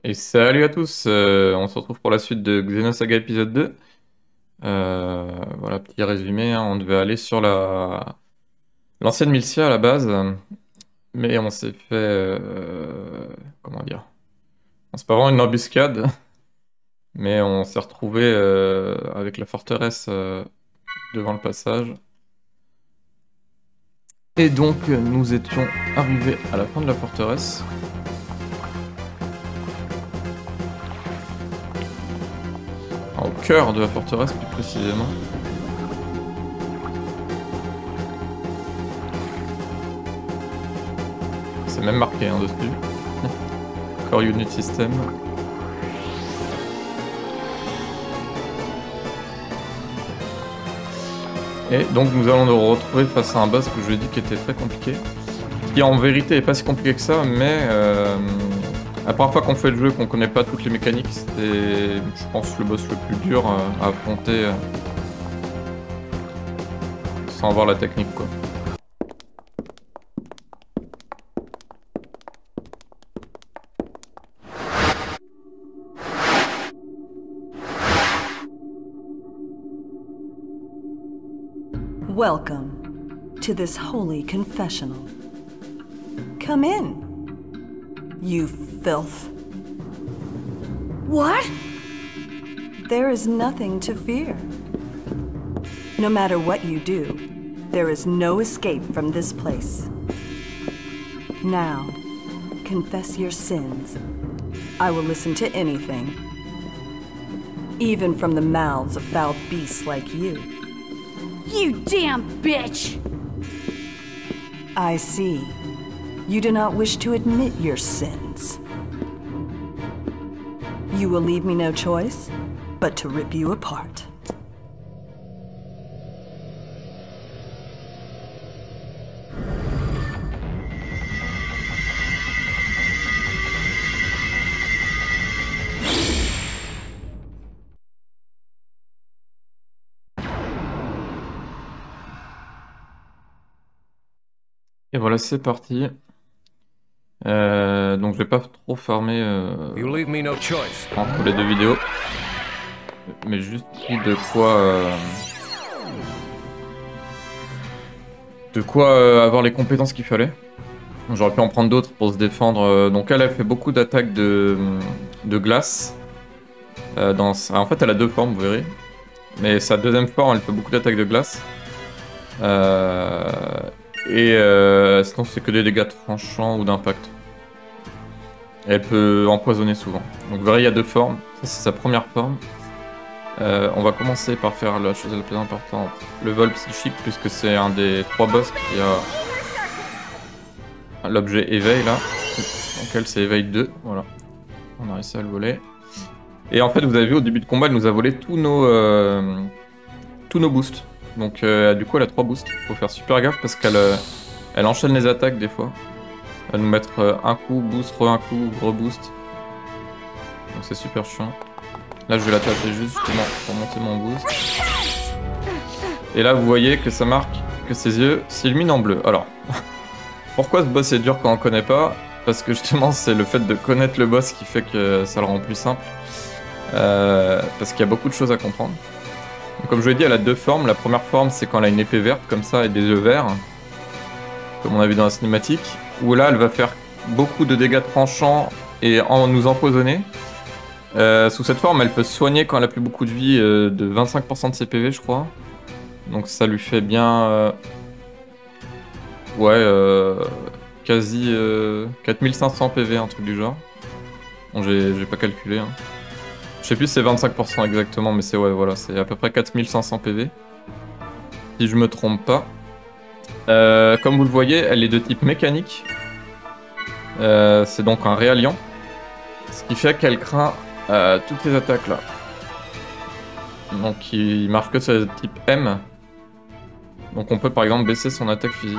Et salut à tous, on se retrouve pour la suite de Xenosaga épisode 2. Voilà, petit résumé, hein, on devait aller sur l'ancienne Milcia à la base, mais on s'est fait... comment dire? C'est pas vraiment une embuscade, mais on s'est retrouvé avec la forteresse devant le passage. Et donc nous étions arrivés à la fin de la forteresse. Au cœur de la forteresse plus précisément. C'est même marqué hein, dessus. Core Unit System. Et donc nous allons nous retrouver face à un boss que je vous ai dit qui était très compliqué. Qui en vérité est pas si compliqué que ça, mais la première fois qu'on fait le jeu, qu'on connaît pas toutes les mécaniques, c'était je pense le boss le plus dur à affronter sans avoir la technique quoi. Welcome to this holy confessional. Come in, you filth. What? There is nothing to fear. No matter what you do, there is no escape from this place. Now, confess your sins. I will listen to anything, even from the mouths of foul beasts like you. You damn bitch! I see. You do not wish to admit your sins. You will leave me no choice but to rip you apart. Et voilà, c'est parti. Donc je vais pas trop farmer entre les deux vidéos, mais juste pris de quoi avoir les compétences qu'il fallait. J'aurais pu en prendre d'autres pour se défendre. Donc elle fait beaucoup d'attaques de glace. En fait, elle a deux formes, vous verrez. Mais sa deuxième forme, elle fait beaucoup d'attaques de glace. Sinon, c'est que des dégâts tranchants ou d'impact. Elle peut empoisonner souvent. Donc vous verrez, il y a deux formes. Ça, c'est sa première forme. On va commencer par faire la chose la plus importante, le vol psychique, puisque c'est un des trois boss qui a l'objet éveil là. Donc elle, c'est éveil 2. Voilà. On a réussi à le voler. Et en fait, vous avez vu, au début de combat, elle nous a volé tous nos boosts. Donc du coup, elle a 3 boosts. Faut faire super gaffe parce qu'elle enchaîne les attaques des fois. Elle va nous mettre un coup, boost, un coup, reboost. Donc c'est super chiant. Là, je vais la taper juste justement pour monter mon boost. Et là, vous voyez que ça marque que ses yeux s'illuminent en bleu. Alors, pourquoi ce boss est dur quand on connaît pas? Parce que justement, c'est le fait de connaître le boss qui fait que ça le rend plus simple. Parce qu'il y a beaucoup de choses à comprendre. Donc, comme je vous l'ai dit, elle a deux formes. La première forme, c'est quand elle a une épée verte comme ça et des yeux verts. Comme on a vu dans la cinématique. Où là, elle va faire beaucoup de dégâts tranchants et nous empoisonner. Sous cette forme, elle peut se soigner quand elle a plus beaucoup de vie de 25% de ses PV, je crois. Donc ça lui fait bien... quasi 4500 PV, un truc du genre. Bon, j'ai pas calculé. Hein. Je sais plus si c'est 25% exactement, mais c'est voilà, c'est à peu près 4500 PV. Si je me trompe pas. Comme vous le voyez, elle est de type mécanique. C'est donc un réaliant. Ce qui fait qu'elle craint toutes les attaques là. Donc il marche que sur le type M. Donc on peut par exemple baisser son attaque physique.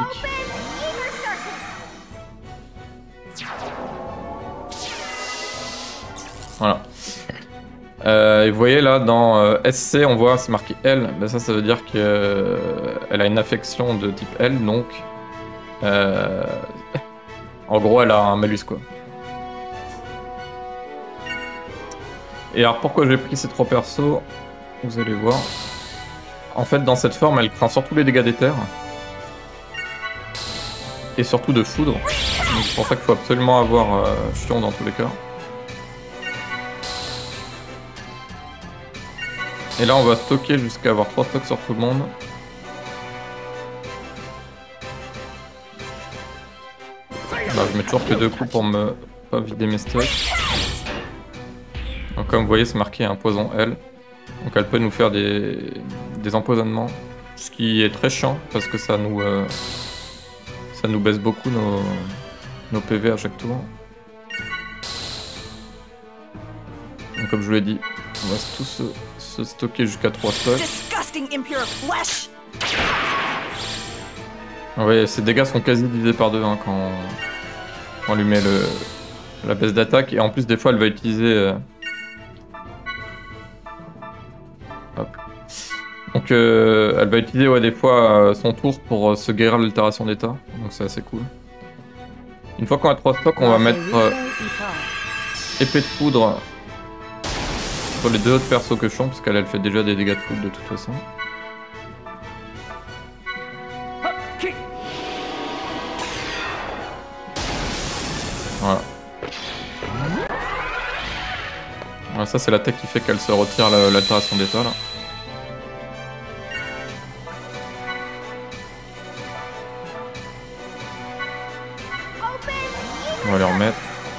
Voilà. Et vous voyez là dans SC on voit c'est marqué L, ben ça veut dire qu'elle a une affection de type L, donc en gros elle a un malus quoi. Et alors pourquoi j'ai pris ces 3 persos? Vous allez voir. En fait, dans cette forme, elle craint surtout les dégâts d'éther. Et surtout de foudre. Donc c'est pour ça qu'il faut absolument avoir Chion dans tous les cas. Et là, on va stocker jusqu'à avoir 3 stocks sur tout le monde. Là, je mets toujours que 2 coups pour me pas vider mes stocks. Donc comme vous voyez, c'est marqué un poison L. Donc elle peut nous faire des empoisonnements. Ce qui est très chiant parce que ça nous baisse beaucoup nos PV à chaque tour. Donc comme je vous l'ai dit, on va tous se stocker jusqu'à 3 stocks. Oui, ses dégâts sont quasi divisés par 2 hein, quand on lui met la baisse d'attaque. Et en plus des fois elle va utiliser... Hop. Donc elle va utiliser des fois son tour pour se guérir l'altération d'état. Donc c'est assez cool. Une fois qu'on a 3 stocks, on va mettre épée de foudre sur les 2 autres persos que Chion, parce qu'elle elle fait déjà des dégâts de foudre de toute façon. Voilà. Voilà, ça c'est l'attaque qui fait qu'elle se retire l'altération d'état là. On va les remettre.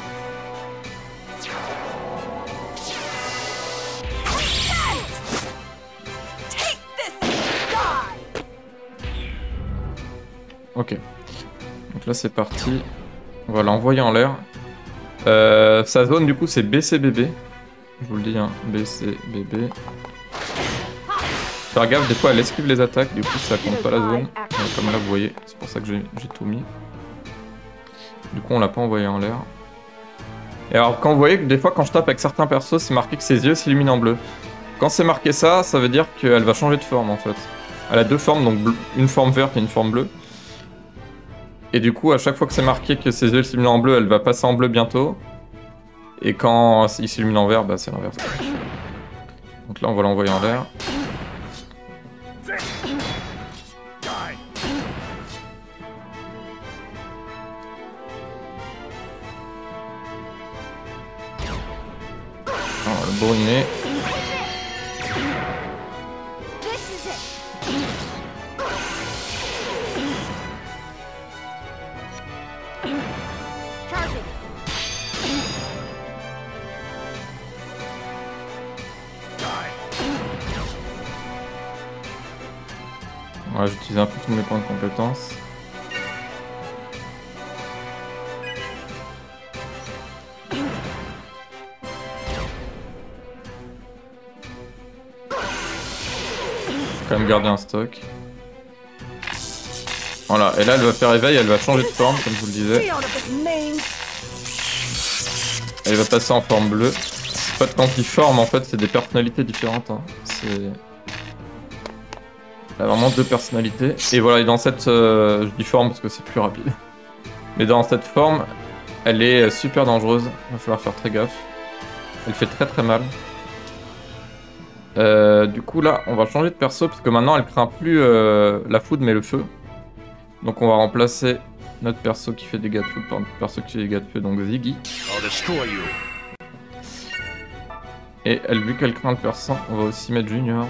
Ok. Donc là c'est parti. On va l'envoyer en l'air. Sa zone du coup c'est BCBB. Je vous le dis hein, BCBB. Faire gaffe, des fois elle esquive les attaques, du coup ça compte pas la zone. Comme là vous voyez, c'est pour ça que j'ai tout mis. Du coup on l'a pas envoyé en l'air. Et alors quand vous voyez que des fois quand je tape avec certains persos c'est marqué que ses yeux s'illuminent en bleu. Quand c'est marqué ça, ça veut dire qu'elle va changer de forme en fait. Elle a 2 formes, donc une forme verte et une forme bleue. Et du coup à chaque fois que c'est marqué que ses yeux s'illuminent en bleu, elle va passer en bleu bientôt. Et quand il s'illumine en vert, bah c'est l'inverse. Donc là on va l'envoyer en l'air. On va le bourriner. Ouais, j'utilise un peu tous mes points de compétence. Quand même garder un stock. Voilà, et là elle va faire éveil, elle va changer de forme comme je vous le disais. Elle va passer en forme bleue. En fait quand il forme en fait c'est des personnalités différentes. Hein. Elle a vraiment 2 personnalités. Et voilà, et dans cette... je dis forme parce que c'est plus rapide. Mais dans cette forme, elle est super dangereuse. Il va falloir faire très gaffe. Elle fait très très mal. Du coup là, on va changer de perso parce que maintenant elle craint plus la foudre mais le feu. Donc on va remplacer notre perso qui fait des dégâts de foudre par notre perso qui fait des dégâts de feu, donc Ziggy. Et elle, vu qu'elle craint le persan, on va aussi mettre Junior.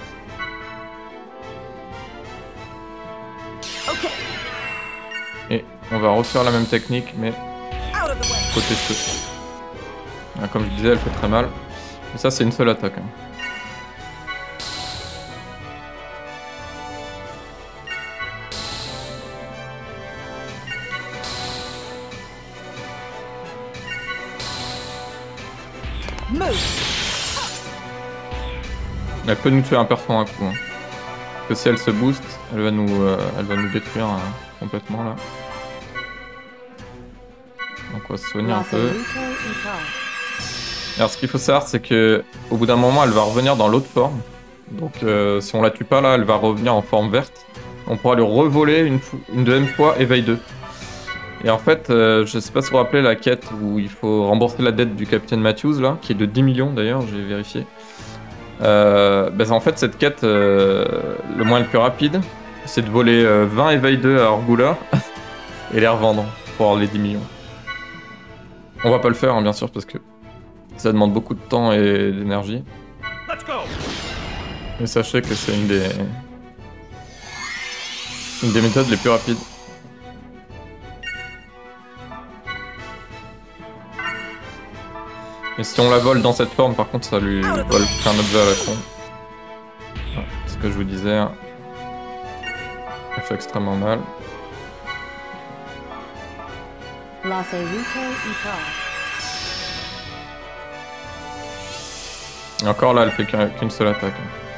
Et on va refaire la même technique mais côté feu. Comme je disais, elle fait très mal. Mais ça c'est une seule attaque. Hein. Elle peut nous tuer un perso à un coup. Hein. Que si elle se booste, elle va nous détruire complètement là. Donc on va se soigner un peu. Alors ce qu'il faut savoir c'est que au bout d'un moment elle va revenir dans l'autre forme. Donc si on la tue pas là, elle va revenir en forme verte. On pourra lui revoler une deuxième fois éveil 2. Et en fait, je sais pas si vous vous rappelez la quête où il faut rembourser la dette du capitaine Matthews, là, qui est de 10 millions d'ailleurs, j'ai vérifié. En fait, cette quête, le moyen le plus rapide, c'est de voler 20 éveil 2 à Orgula et les revendre pour avoir les 10 millions. On va pas le faire, hein, bien sûr, parce que ça demande beaucoup de temps et d'énergie. Mais sachez que c'est une des méthodes les plus rapides. Et si on la vole dans cette forme, par contre, ça lui vole plein d'objets à la con. Ouais, c'est ce que je vous disais. Hein. Elle fait extrêmement mal. Et encore là, elle fait qu'une seule attaque.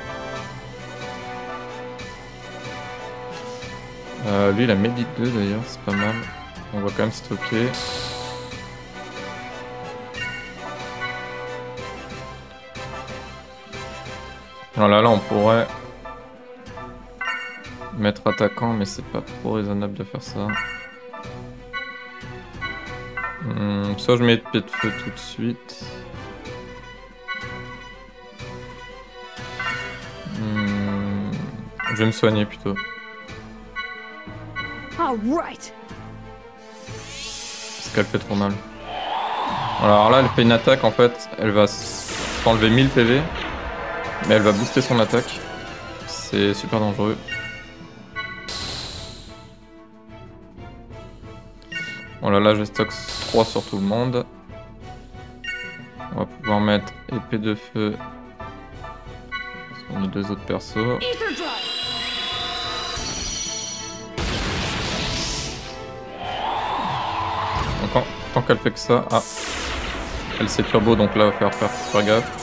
Lui, il a médite 2 d'ailleurs, c'est pas mal. On va quand même stocker. Voilà, là on pourrait mettre attaquant, mais c'est pas trop raisonnable de faire ça. Soit je mets pied de feu tout de suite. Je vais me soigner plutôt. Parce qu'elle fait trop mal. Alors là, elle fait une attaque en fait, elle va s'enlever 1000 PV. Mais elle va booster son attaque. C'est super dangereux. Voilà, là je stocke 3 sur tout le monde. On va pouvoir mettre épée de feu sur les 2 autres persos. Donc, tant qu'elle fait que ça... Ah, elle s'est turbo, donc là il va faire super gaffe.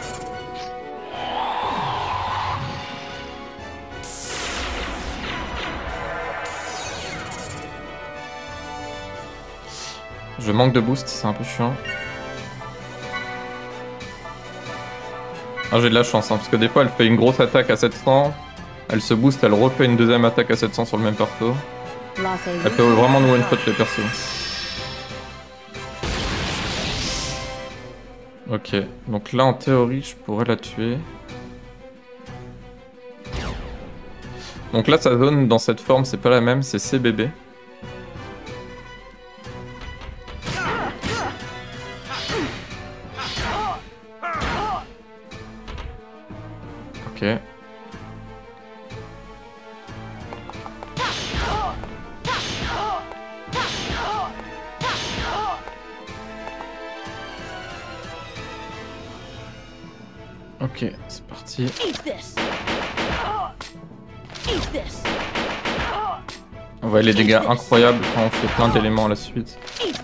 Je manque de boost, c'est un peu chiant. Ah, j'ai de la chance, hein, parce que des fois elle fait une grosse attaque à 700, elle se booste, elle refait une deuxième attaque à 700 sur le même perso. Elle peut vraiment nous one-shot les persos. Ok, donc là en théorie je pourrais la tuer. Donc là sa zone dans cette forme c'est pas la même, c'est CBB. Ok. Ok, c'est parti. On voit les dégâts incroyables quand on fait plein d'éléments à la suite.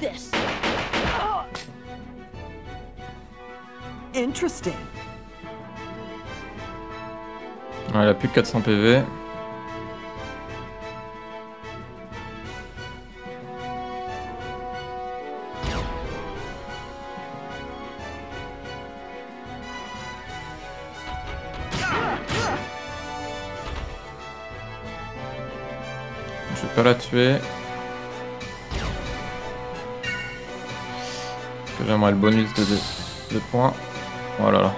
Interesting. Ouais, elle a plus que 400 PV. Je vais pas la tuer. Parce que j'aimerais le bonus de points. Voilà. Là.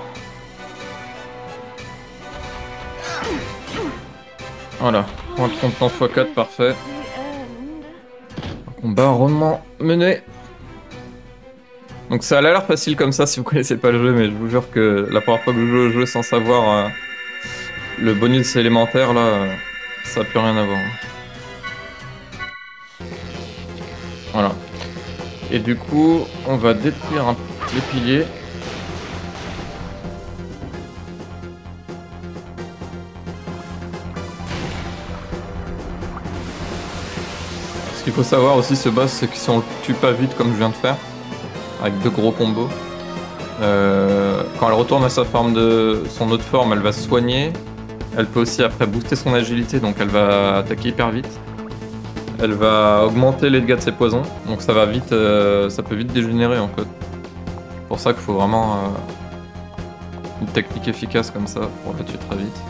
Voilà, point de compétence x4, parfait. Un combat rondement mené. Donc ça a l'air facile comme ça si vous connaissez pas le jeu, mais je vous jure que la première fois que je joue au jeu sans savoir le bonus élémentaire, là, ça n'a plus rien à voir. Voilà. Et du coup, on va détruire les piliers. Ce qu'il faut savoir aussi, ce boss, c'est que si on le tue pas vite comme je viens de faire, avec 2 gros combos, quand elle retourne à sa forme son autre forme, elle va se soigner. Elle peut aussi après booster son agilité, donc elle va attaquer hyper vite. Elle va augmenter les dégâts de ses poisons, donc ça va vite, ça peut vite dégénérer en fait. C'est pour ça qu'il faut vraiment une technique efficace comme ça pour la tuer très vite.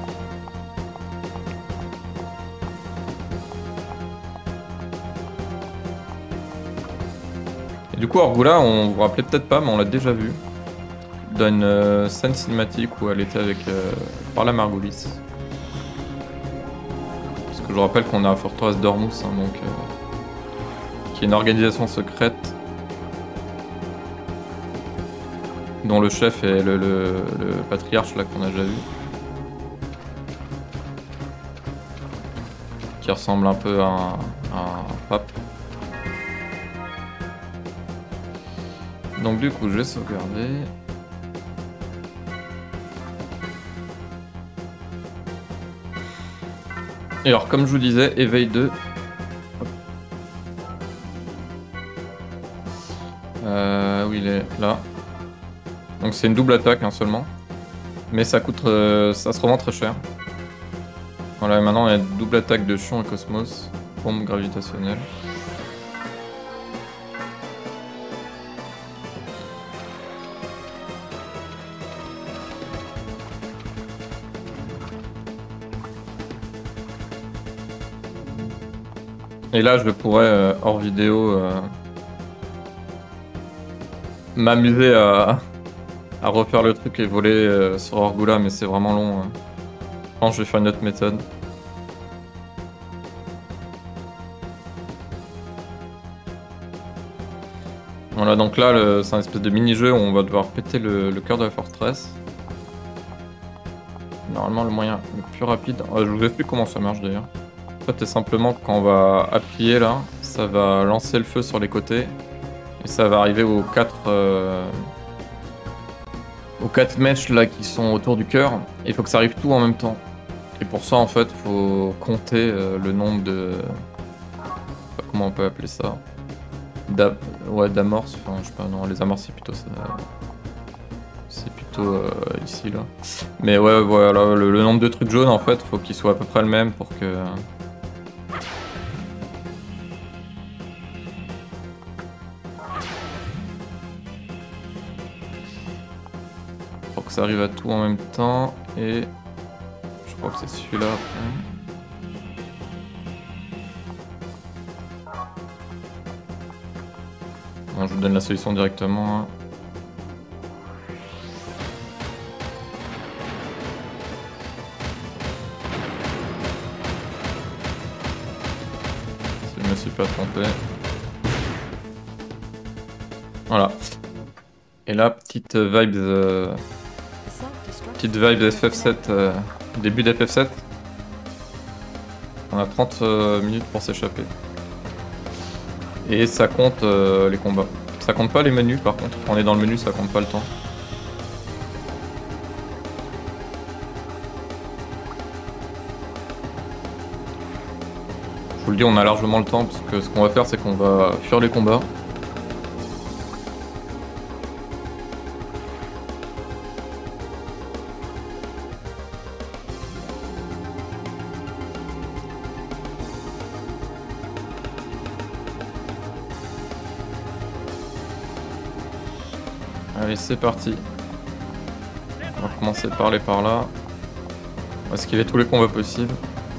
Et du coup, Orgula, on vous rappelait peut-être pas, mais on l'a déjà vu dans une scène cinématique où elle était avec Parla Margulis. Parce que je vous rappelle qu'on est à Forteresse d'Ormus, hein, donc qui est une organisation secrète dont le chef est le patriarche là qu'on a déjà vu. Qui ressemble un peu à un pape. Donc du coup je vais sauvegarder. Et alors comme je vous disais, éveil 2. Où il est là. Donc c'est une double attaque hein, seulement. Mais ça coûte, ça se revend très cher. Voilà, maintenant on a une double attaque de Chion et Cosmos. Bombe gravitationnelle. Et là je pourrais, hors vidéo, m'amuser à refaire le truc et voler sur Orgula, mais c'est vraiment long. Je pense que je vais faire une autre méthode. Voilà, donc là, c'est un espèce de mini-jeu où on va devoir péter le cœur de la forteresse. Normalement, le moyen le plus rapide... je vous explique comment ça marche d'ailleurs. En fait, c'est simplement quand on va appuyer là, ça va lancer le feu sur les côtés. Et ça va arriver aux 4 mèches là qui sont autour du cœur. Et il faut que ça arrive tout en même temps. Et pour ça, en fait, faut compter le nombre de... Comment on peut appeler ça? Ouais, d'amorces. Enfin, je sais pas, non, les amorces, c'est plutôt ça. C'est plutôt ici, là. Mais ouais, voilà, le nombre de trucs jaunes, en fait, faut qu'il soit à peu près le même pour que... Pour que ça arrive à tout en même temps. Et... Je crois que c'est celui-là après. Bon, je vous donne la solution directement. Hein. Si je me suis pas trompé. Voilà. Et là, petite vibes FF7, début d'FF7. On a 30 minutes pour s'échapper. Et ça compte les combats. Ça compte pas les menus par contre. Quand on est dans le menu, ça compte pas le temps. Je vous le dis, on a largement le temps parce que ce qu'on va faire, c'est qu'on va fuir les combats. Allez, c'est parti. On va commencer par aller par là. On va esquiver tous les combats possibles.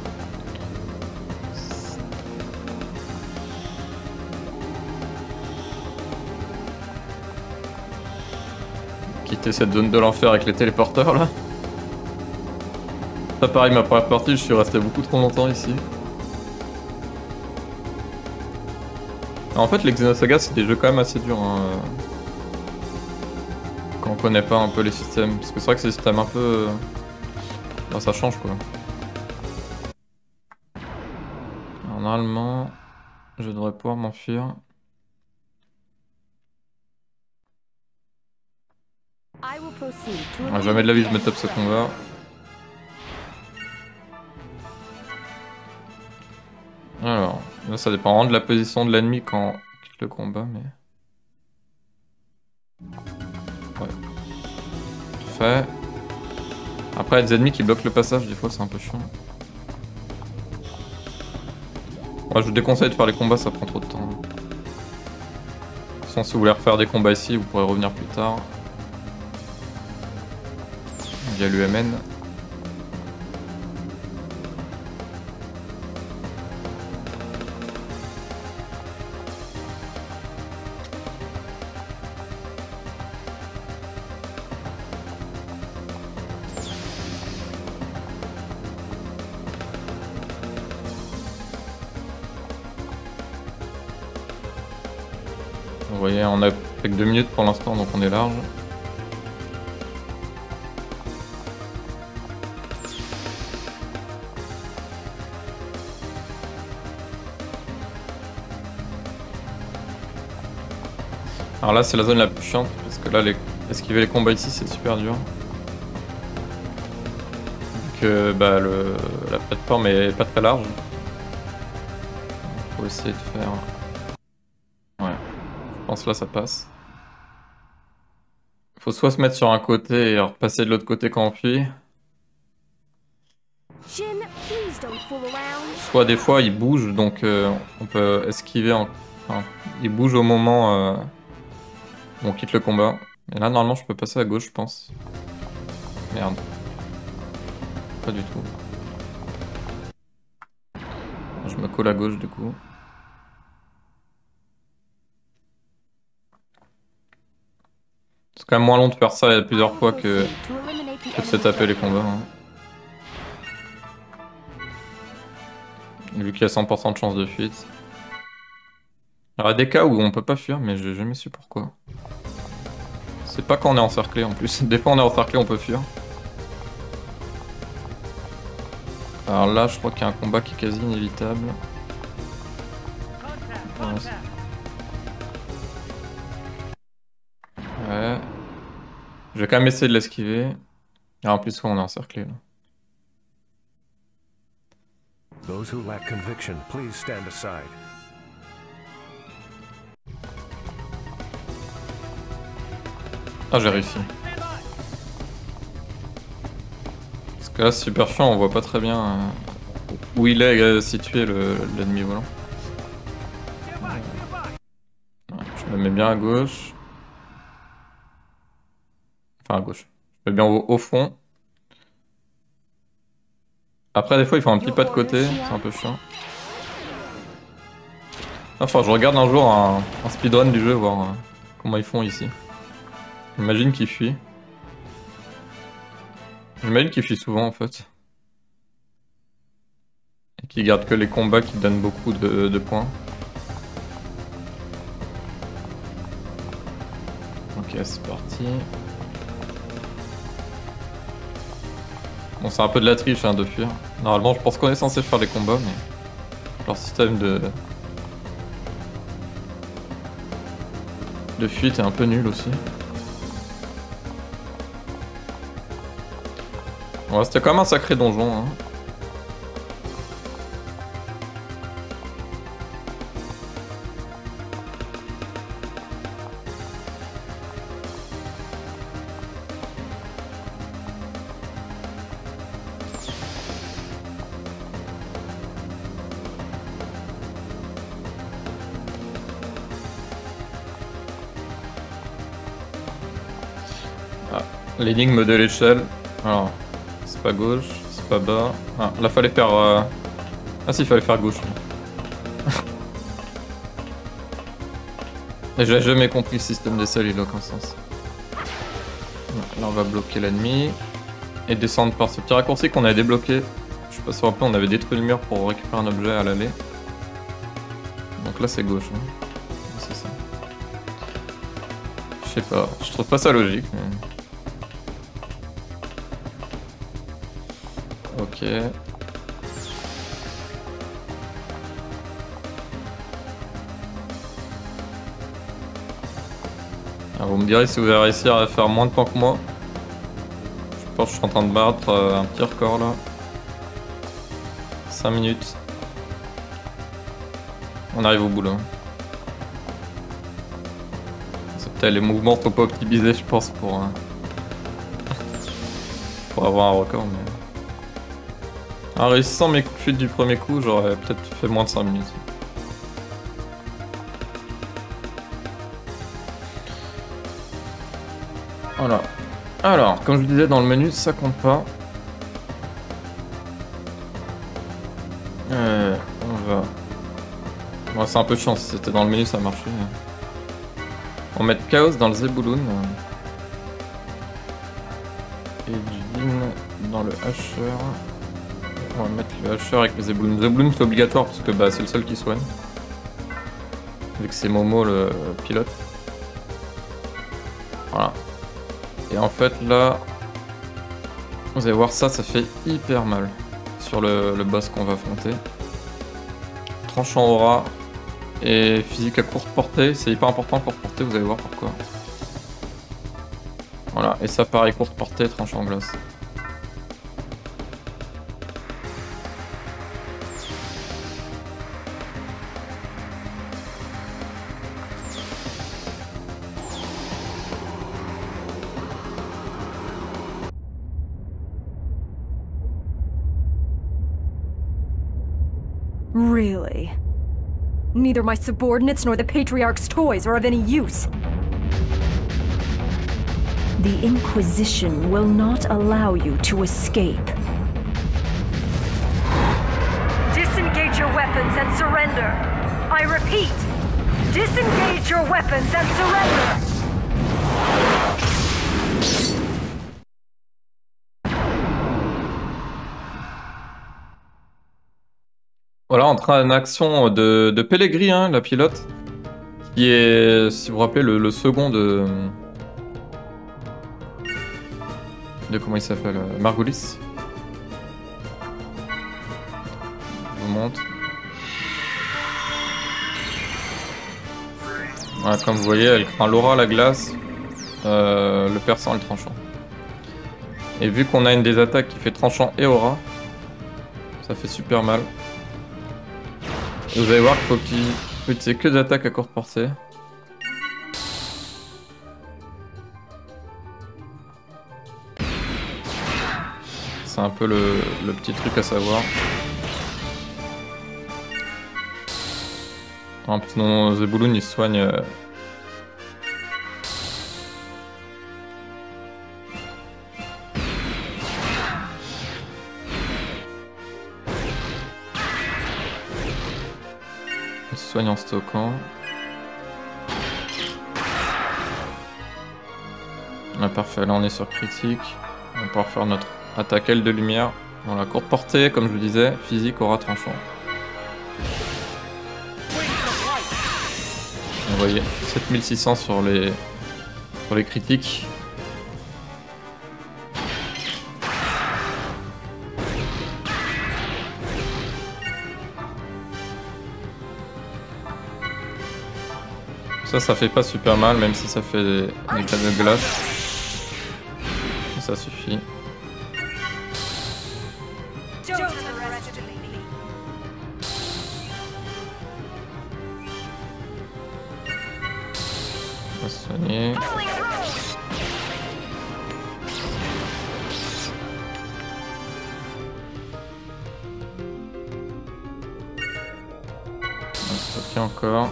Quitter cette zone de l'enfer avec les téléporteurs là. Ça pareil, ma première partie, je suis resté beaucoup trop longtemps ici. En fait, les Xenosaga, c'est des jeux quand même assez durs. Hein. Quand on connaît pas un peu les systèmes. Parce que c'est vrai que c'est des systèmes un peu... Ben, ça change quoi. Alors, normalement, je devrais pouvoir m'enfuir. Jamais de la vie je me tape ce combat. Alors, là ça dépend vraiment de la position de l'ennemi quand on quitte le combat, mais... Ouais. Parfait. Après, il y a des ennemis qui bloquent le passage, des fois c'est un peu chiant. Ouais, je vous déconseille de faire les combats, ça prend trop de temps. De toute façon, si vous voulez refaire des combats ici, vous pourrez revenir plus tard. Via l'UMN. Vous voyez, on a fait que 2 minutes pour l'instant, donc on est large. Alors là, c'est la zone la plus chiante, parce que là, esquiver les combats ici, c'est super dur. Vu que bah, la plateforme est pas très large. Faut essayer de faire... Ouais, je pense là, ça passe. Faut soit se mettre sur un côté et repasser de l'autre côté quand on fuit. Soit des fois, il bouge, donc on peut esquiver Enfin, il bouge au moment où on quitte le combat. Et là, normalement, je peux passer à gauche, je pense. Merde. Pas du tout. Je me colle à gauche, du coup. C'est quand même moins long de faire ça plusieurs fois que de se taper les combats. Hein. Vu qu'il y a 100% de chance de fuite. Alors, il y a des cas où on peut pas fuir, mais j'ai jamais su pourquoi. C'est pas quand on est encerclé en plus. Des fois on est encerclé, on peut fuir. Alors là, je crois qu'il y a un combat qui est quasi inévitable. Ouais. Je vais quand même essayer de l'esquiver. Et en plus, on est encerclé là. Those who lack conviction, please stand aside. Ah, j'ai réussi. Parce que là, c'est super chiant, on voit pas très bien où il est situé l'ennemi volant. Ouais, je me mets bien à gauche. Enfin, à gauche. Je me mets bien au fond. Après, des fois, il faut un petit pas de côté, c'est un peu chiant. Enfin, je regarde un jour un speedrun du jeu, voir comment ils font ici. J'imagine qu'ils fuient. J'imagine qu'ils fuient souvent en fait. Et qu'ils gardent que les combats qui donnent beaucoup de points. Ok, c'est parti. Bon, c'est un peu de la triche hein, de fuir. Normalement, je pense qu'on est censé faire les combats, mais leur système de fuite est un peu nul aussi. Ouais, c'était quand même un sacré donjon. Hein. Ah, l'énigme de l'échelle. Alors. C'est pas gauche, c'est pas bas. Ah, là fallait faire... Ah si, il fallait faire gauche. Et j'ai jamais compris le système d'échelle, il a aucun sens. Là on va bloquer l'ennemi. Et descendre par ce petit raccourci qu'on avait débloqué. Je sais pas si vous vous rappelez, on avait détruit le mur pour récupérer un objet à l'aller. Donc là c'est gauche. Hein. C'est ça. Je sais pas, je trouve pas ça logique. Mais... Ok. Alors vous me direz si vous allez réussir à faire moins de temps que moi. Je pense que je suis en train de battre un petit record là. 5 minutes. On arrive au bout là. C'est peut-être les mouvements sont pas optimisés je pense pour avoir un record mais... En réussissant mes fuites du premier coup, j'aurais peut-être fait moins de 5 minutes. Voilà. Alors, comme je vous disais, dans le menu, ça compte pas. On va... Bon, c'est un peu de chance, si c'était dans le menu, ça marchait. On va mettre Chaos dans le Zebulun. Et Jin dans le Asher. On va mettre le Asher avec le Zebulun. Zebulun c'est obligatoire parce que bah, c'est le seul qui soigne. Vu que c'est Momo le pilote. Voilà. Et en fait là, vous allez voir ça fait hyper mal sur le boss qu'on va affronter. Tranchant aura et physique à courte portée, c'est hyper important courte portée, vous allez voir pourquoi. Voilà, et ça pareil courte portée, tranchant glace. Really? Neither my subordinates nor the Patriarch's toys are of any use. The Inquisition will not allow you to escape. Disengage your weapons and surrender. I repeat, disengage your weapons and surrender. Voilà, en train d'une action de Pellegrini, hein, la pilote, qui est, si vous vous rappelez, le second de comment il s'appelle, Margulis. Je vous montre. Voilà, comme vous voyez, elle craint l'aura, la glace, le perçant et le tranchant. Et vu qu'on a une des attaques qui fait tranchant et aura, ça fait super mal. Et vous allez voir qu'il faut qu'il utilise que des attaques à courte portée. C'est un peu le petit truc à savoir. En plus, non, Zebulun il soigne. Il soigne en stockant. Ah, parfait, là on est sur critique. On va pouvoir faire notre attaque aile de lumière. Voilà, courte portée, comme je vous disais, physique aura tranchant. Vous voyez, 7600 sur les critiques. Ça fait pas super mal, même si ça fait des éclats de glace. Ça suffit. On va se soigner. On va stocker encore.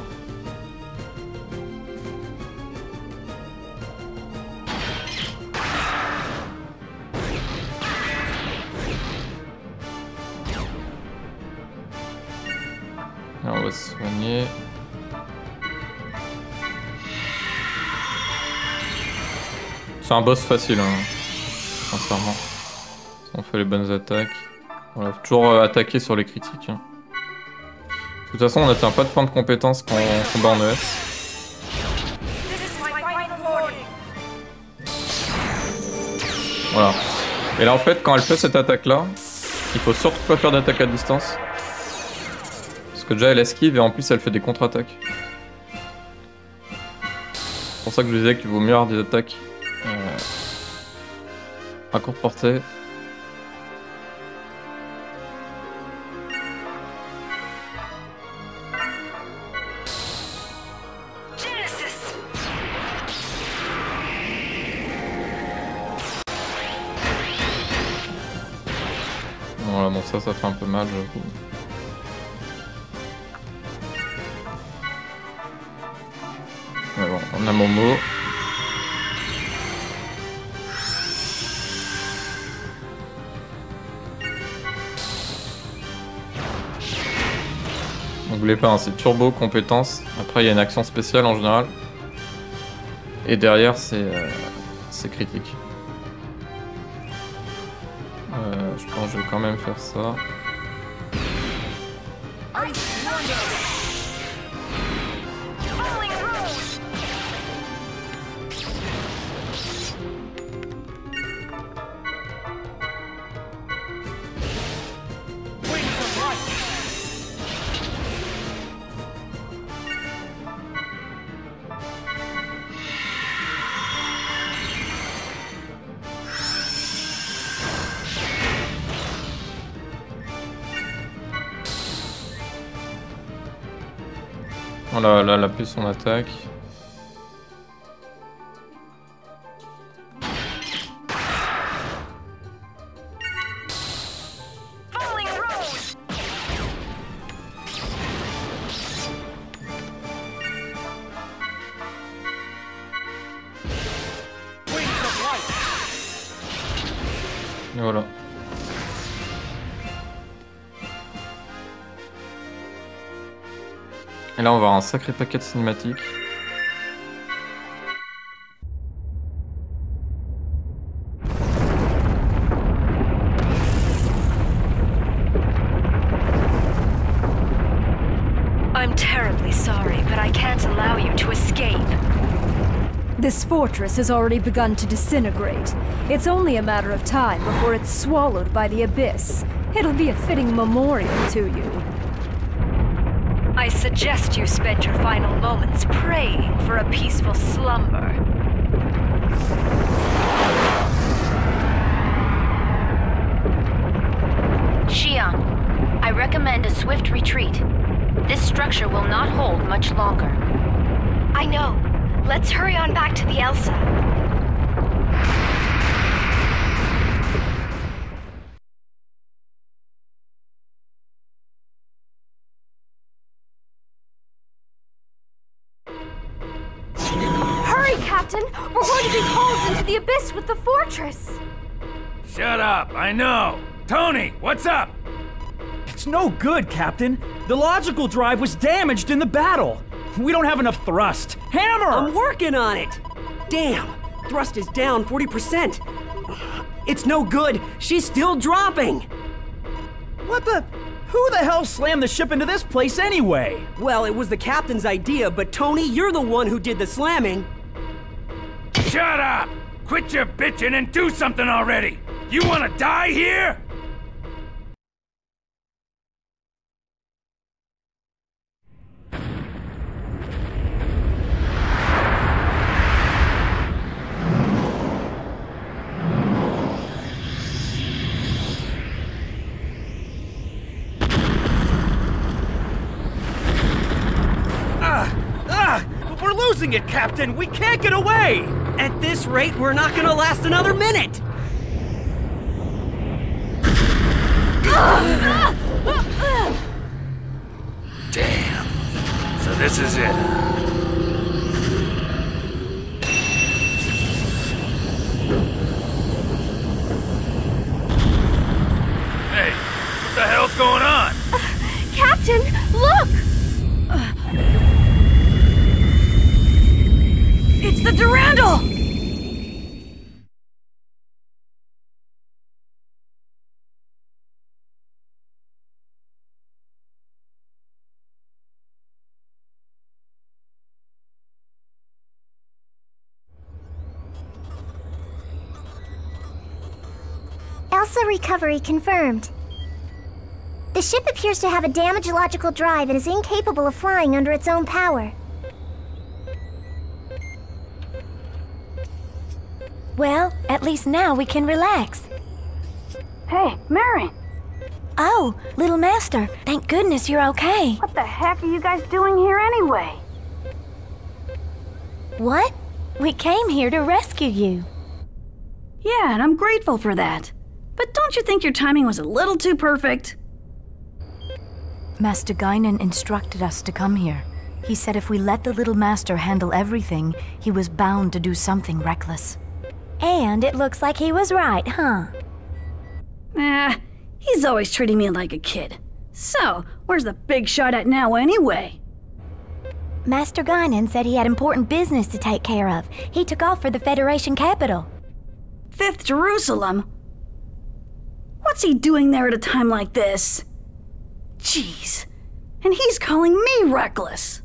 On va se soigner. C'est un boss facile, hein, sincèrement. Si on fait les bonnes attaques. Voilà, faut toujours attaquer sur les critiques. Hein. De toute façon, on n'atteint pas de points de compétence quand on combat en ES. Voilà. Et là, en fait, quand elle fait cette attaque-là, il faut surtout pas faire d'attaque à distance. Parce que déjà elle esquive et en plus elle fait des contre-attaques. C'est pour ça que je vous disais qu'il vaut mieux avoir des attaques à courte portée. Voilà, bon ça fait un peu mal, j'avoue. Mais bon, on a Momo. N'oubliez pas, hein, c'est turbo, compétence. Après, il y a une action spéciale en général. Et derrière, c'est critique. Je pense que je vais quand même faire ça. Voilà, là, elle a plus son attaque. Falling Rose! Et voilà. Et là, on va avoir un sacré paquet de cinématiques. I'm terribly sorry, but I can't allow you to escape. This fortress has already begun to disintegrate. It's only a matter of time before it's swallowed by the abyss. It'll be a fitting memorial to you. I suggest you spend your final moments praying for a peaceful slumber. Xion, I recommend a swift retreat. This structure will not hold much longer. I know. Let's hurry on back to the Elsa. Hurry, Captain! We're going to be hauled into the abyss with the fortress! Shut up, I know. Tony, what's up? It's no good, Captain. The logical drive was damaged in the battle. We don't have enough thrust. Hammer! I'm working on it! Damn! Thrust is down 40%. It's no good. She's still dropping. What the? Who the hell slammed the ship into this place anyway? Well, it was the captain's idea, but Tony, you're the one who did the slamming. Shut up! Quit your bitching and do something already! You wanna die here? We're losing it, Captain! We can't get away! At this rate, we're not gonna last another minute! Damn. So this is it. Hey, what the hell's going on? Captain, look! It's the Durandal! Elsa recovery confirmed. The ship appears to have a damaged logical drive and is incapable of flying under its own power. Well, at least now we can relax. Hey, Mary! Oh, little master, thank goodness you're okay. What the heck are you guys doing here anyway? What? We came here to rescue you. Yeah, and I'm grateful for that. But don't you think your timing was a little too perfect? Master Guinan instructed us to come here. He said if we let the little master handle everything, he was bound to do something reckless. And it looks like he was right, huh? He's always treating me like a kid. So, where's the big shot at now anyway? Master Guinan said he had important business to take care of. He took off for the Federation capital. 5th Jerusalem? What's he doing there at a time like this? Jeez. And he's calling me reckless.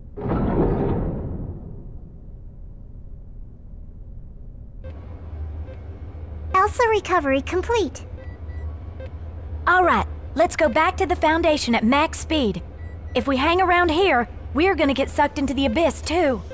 Elsa recovery complete. All right, let's go back to the Foundation at max speed. If we hang around here, we're gonna get sucked into the abyss too.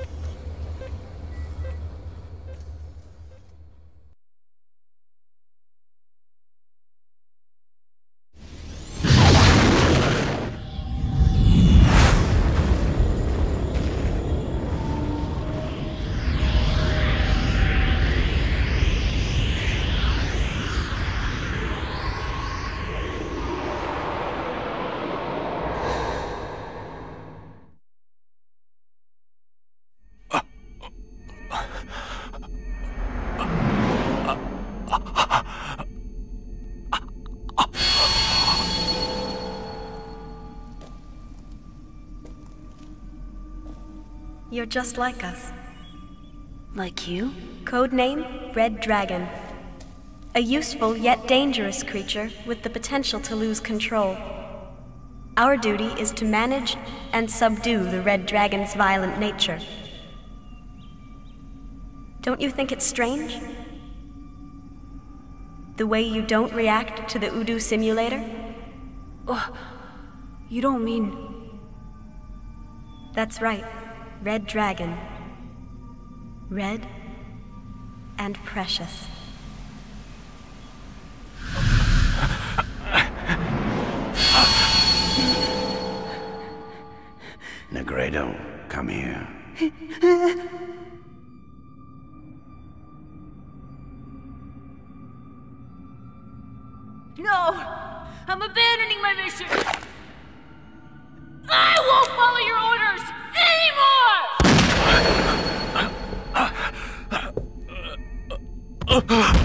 You're just like us. Like you? Codename Red Dragon. A useful yet dangerous creature with the potential to lose control. Our duty is to manage and subdue the Red Dragon's violent nature. Don't you think it's strange? The way you don't react to the Udu simulator? Oh, you don't mean... That's right. Red Dragon. Red and precious. Negredo, come here. No! I'm abandoning my mission! I won't follow your orders anymore!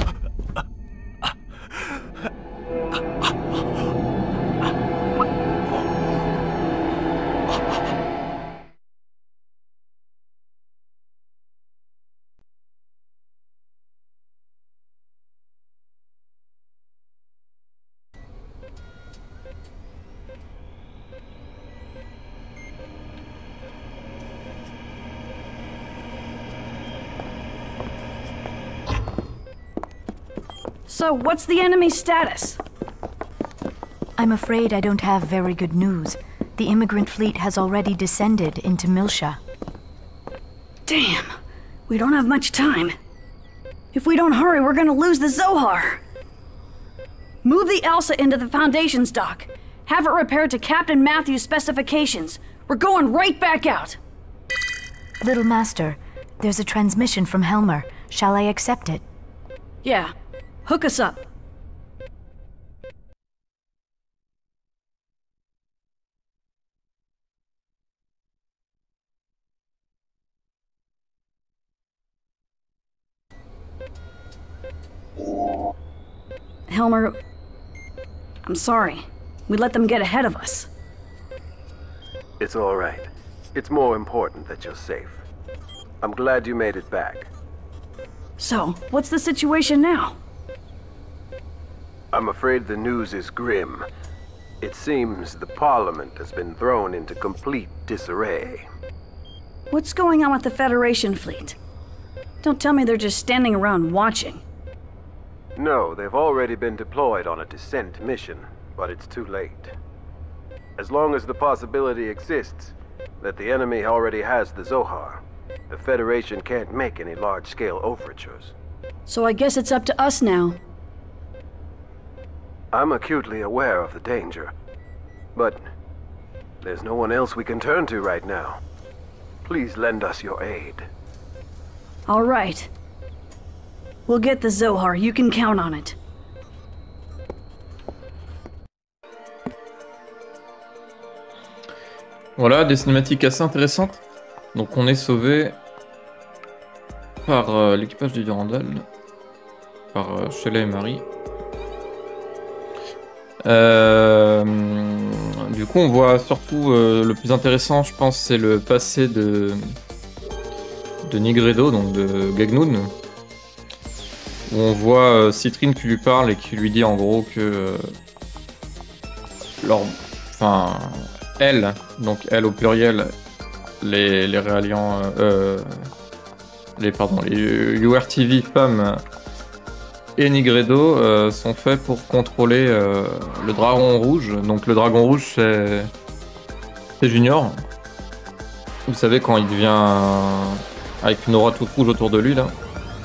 So, what's the enemy's status? I'm afraid I don't have very good news. The immigrant fleet has already descended into Milsha. Damn, we don't have much time. If we don't hurry, we're gonna lose the Zohar. Move the Elsa into the Foundation's dock. Have it repaired to Captain Matthews' specifications. We're going right back out. Little Master, there's a transmission from Helmer. Shall I accept it? Yeah. Hook us up. Helmer, I'm sorry. We let them get ahead of us. It's all right. It's more important that you're safe. I'm glad you made it back. So, what's the situation now? I'm afraid the news is grim. It seems the Parliament has been thrown into complete disarray. What's going on with the Federation fleet? Don't tell me they're just standing around watching. No, they've already been deployed on a descent mission, but it's too late. As long as the possibility exists that the enemy already has the Zohar, the Federation can't make any large-scale overtures. So I guess it's up to us now. I'm acutely aware of the danger, but there's no one else we can turn to right now. Please lend us your aid. All right. We'll get the Zohar, you can count on it. Voilà, des cinématiques assez intéressantes. Donc on est sauvé par l'équipage du Durandal, par Shelley et Marie. Du coup on voit surtout le plus intéressant je pense c'est le passé de Nigredo, donc de Gagnoun, où on voit Citrine qui lui parle et qui lui dit en gros que elle, donc elle au pluriel, les Réalians, les URTV femmes et Nigredo sont faits pour contrôler le dragon rouge. Donc le dragon rouge c'est Junior. Vous savez quand il devient avec une aura toute rouge autour de lui là.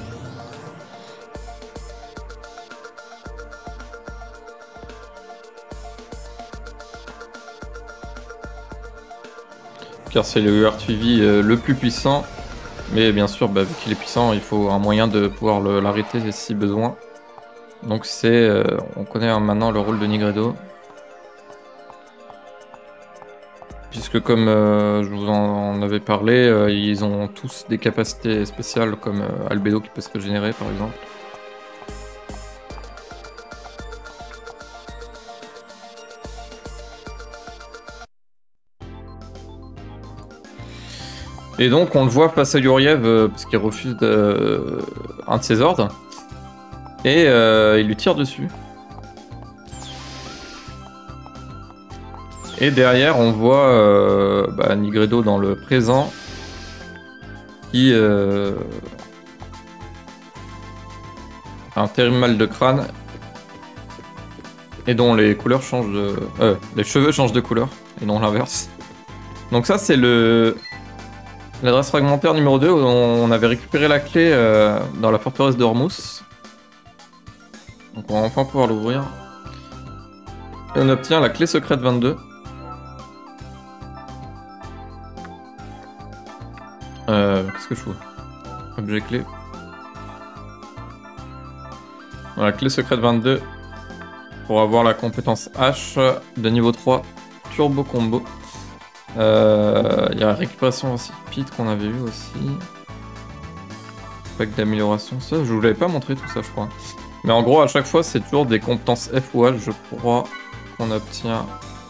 Car c'est le URTV le plus puissant. Mais bien sûr, vu qu'il est puissant, il faut un moyen de pouvoir l'arrêter si besoin. Donc c'est... on connaît maintenant le rôle de Nigredo. Puisque comme je vous en avais parlé, ils ont tous des capacités spéciales comme Albedo qui peut se régénérer par exemple. Et donc on le voit face à Yuriev parce qu'il refuse un de ses ordres. Et il lui tire dessus. Et derrière on voit Nigredo dans le présent qui a un terrible mal de crâne et dont les couleurs changent de... les cheveux changent de couleur et non l'inverse. Donc ça c'est l'adresse fragmentaire numéro 2 où on avait récupéré la clé dans la forteresse d'Ormus. Donc on va enfin pouvoir l'ouvrir. Et on obtient la clé secrète 22. Qu'est-ce que je fous? Objet clé. Voilà, clé secrète 22 pour avoir la compétence H de niveau 3 Turbo Combo. Il y a la récupération rapide qu'on avait vu aussi. Pack d'amélioration, ça je vous l'avais pas montré tout ça je crois. Mais en gros à chaque fois c'est toujours des compétences F ou H je crois qu'on obtient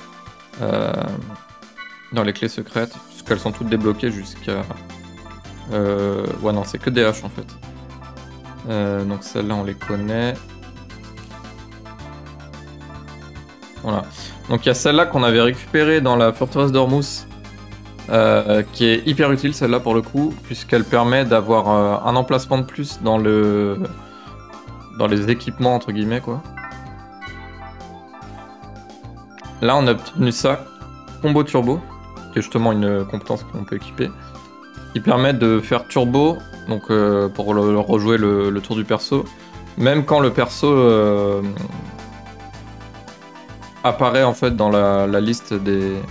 dans les clés secrètes. Puisqu'elles sont toutes débloquées jusqu'à... ouais non c'est que des H en fait. Donc celles-là on les connaît. Voilà. Donc il y a celle-là qu'on avait récupérée dans la forteresse d'Ormus, qui est hyper utile celle-là pour le coup, puisqu'elle permet d'avoir un emplacement de plus dans les équipements entre guillemets quoi. Là on a obtenu ça, combo turbo, qui est justement une compétence qu'on peut équiper, qui permet de faire turbo, donc pour rejouer le tour du perso, même quand le perso apparaît en fait dans la liste des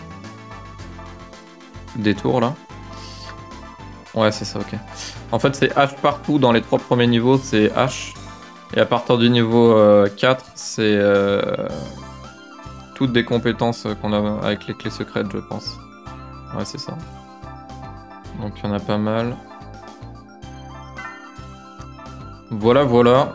tours là. Ouais c'est ça, ok. En fait c'est H partout dans les 3 premiers niveaux, c'est H. Et à partir du niveau 4, c'est toutes des compétences qu'on a avec les clés secrètes je pense. Ouais c'est ça. Donc il y en a pas mal. Voilà, voilà.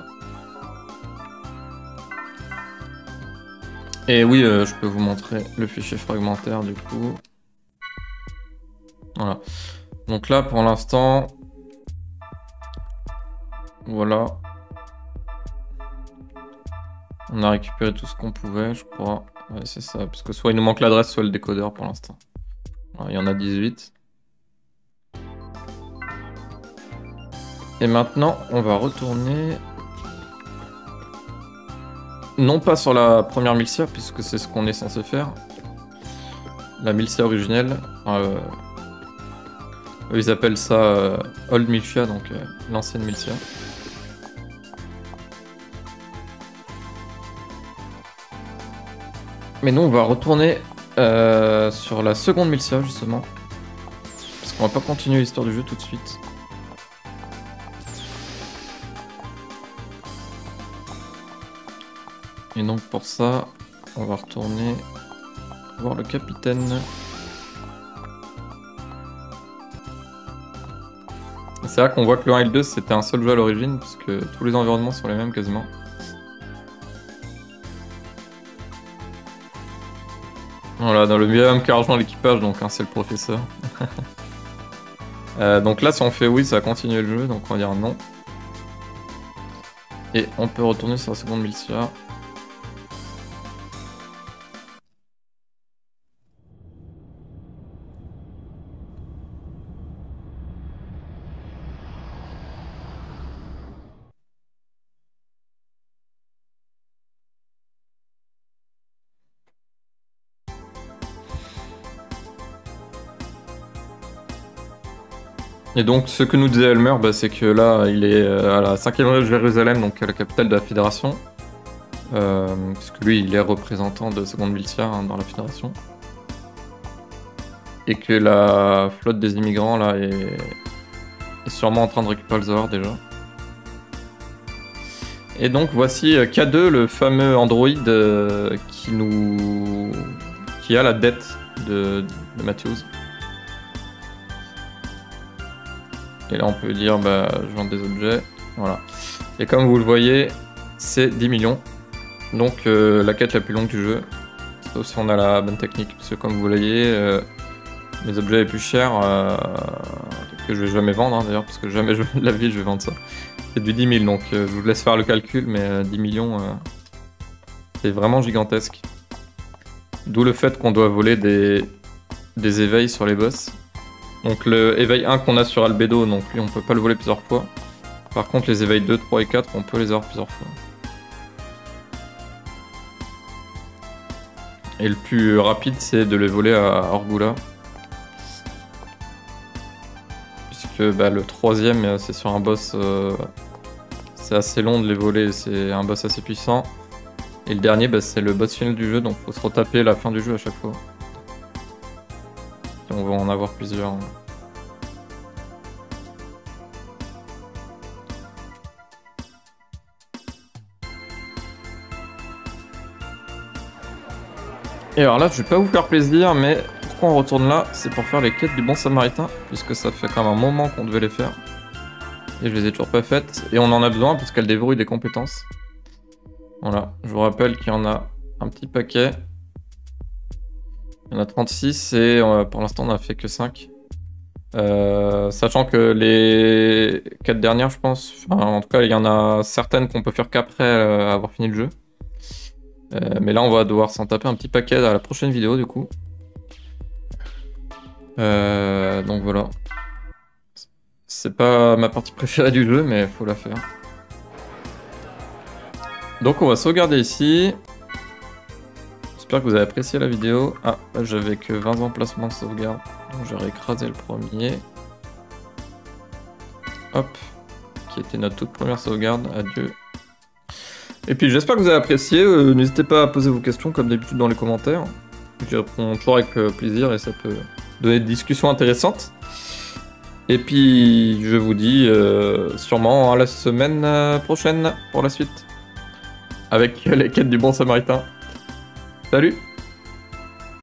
Et oui, je peux vous montrer le fichier fragmentaire du coup. Voilà. Donc là, pour l'instant... Voilà. On a récupéré tout ce qu'on pouvait, je crois. Ouais, c'est ça. Parce que soit il nous manque l'adresse, soit le décodeur pour l'instant. Il y en a 18. Et maintenant, on va retourner... Non pas sur la première Milcia, puisque c'est ce qu'on est censé faire. La Milcia originelle. Ils appellent ça Old Milcia, donc l'ancienne Milcia. Mais nous, on va retourner sur la seconde Milcia, justement. Parce qu'on va pas continuer l'histoire du jeu tout de suite. Et donc pour ça, on va retourner voir le capitaine. C'est là qu'on voit que le 1 et le 2 c'était un seul jeu à l'origine, puisque tous les environnements sont les mêmes quasiment. Voilà, dans le milieu même qu'a rejoint l'équipage, donc c'est le professeur. Donc là si on fait oui, ça va continuer le jeu, donc on va dire non. Et on peut retourner sur la seconde Milcia. Et donc ce que nous disait Elmer, c'est que là il est à la 5e région de Jérusalem, donc à la capitale de la Fédération. Puisque lui il est représentant de seconde Milcia dans la Fédération. Et que la flotte des immigrants là est sûrement en train de récupérer le Zohar déjà. Et donc voici K2, le fameux androïde qui a la dette de Matthews. Et là on peut dire je vends des objets, voilà. Et comme vous le voyez, c'est 10 millions. Donc la quête la plus longue du jeu. Sauf si on a la bonne technique, parce que comme vous voyez, mes objets les plus chers, que je vais jamais vendre hein, d'ailleurs, parce que jamais de la vie je vais vendre ça. C'est du 10 000, donc je vous laisse faire le calcul, mais 10 millions, c'est vraiment gigantesque. D'où le fait qu'on doit voler des éveils sur les boss. Donc le éveil 1 qu'on a sur Albedo, donc lui on peut pas le voler plusieurs fois. Par contre les éveils 2, 3 et 4, on peut les avoir plusieurs fois. Et le plus rapide c'est de les voler à Orgula. Puisque bah, le troisième c'est sur un boss... c'est assez long de les voler, c'est un boss assez puissant. Et le dernier bah, c'est le boss final du jeu, donc faut se retaper la fin du jeu à chaque fois. Et on va en avoir plusieurs. Et alors là, je vais pas vous faire plaisir, mais pourquoi on retourne là? C'est pour faire les quêtes du bon samaritain, puisque ça fait quand même un moment qu'on devait les faire. Et je les ai toujours pas faites, et on en a besoin parce qu'elles débrouillent des compétences. Voilà, je vous rappelle qu'il y en a un petit paquet. Il y en a 36, et pour l'instant on a fait que 5. Sachant que les 4 dernières, je pense, en tout cas il y en a certaines qu'on peut faire qu'après avoir fini le jeu. Mais là on va devoir s'en taper un petit paquet à la prochaine vidéo du coup. Donc voilà. C'est pas ma partie préférée du jeu mais faut la faire. Donc on va sauvegarder ici. J'espère que vous avez apprécié la vidéo. Ah, j'avais que 20 emplacements de sauvegarde. Donc j'aurais écrasé le premier. Hop. Qui était notre toute première sauvegarde. Adieu. Et puis j'espère que vous avez apprécié, n'hésitez pas à poser vos questions comme d'habitude dans les commentaires. J'y réponds toujours avec plaisir et ça peut donner des discussions intéressantes. Et puis je vous dis sûrement à la semaine prochaine pour la suite. Avec les quêtes du bon samaritain. Salut!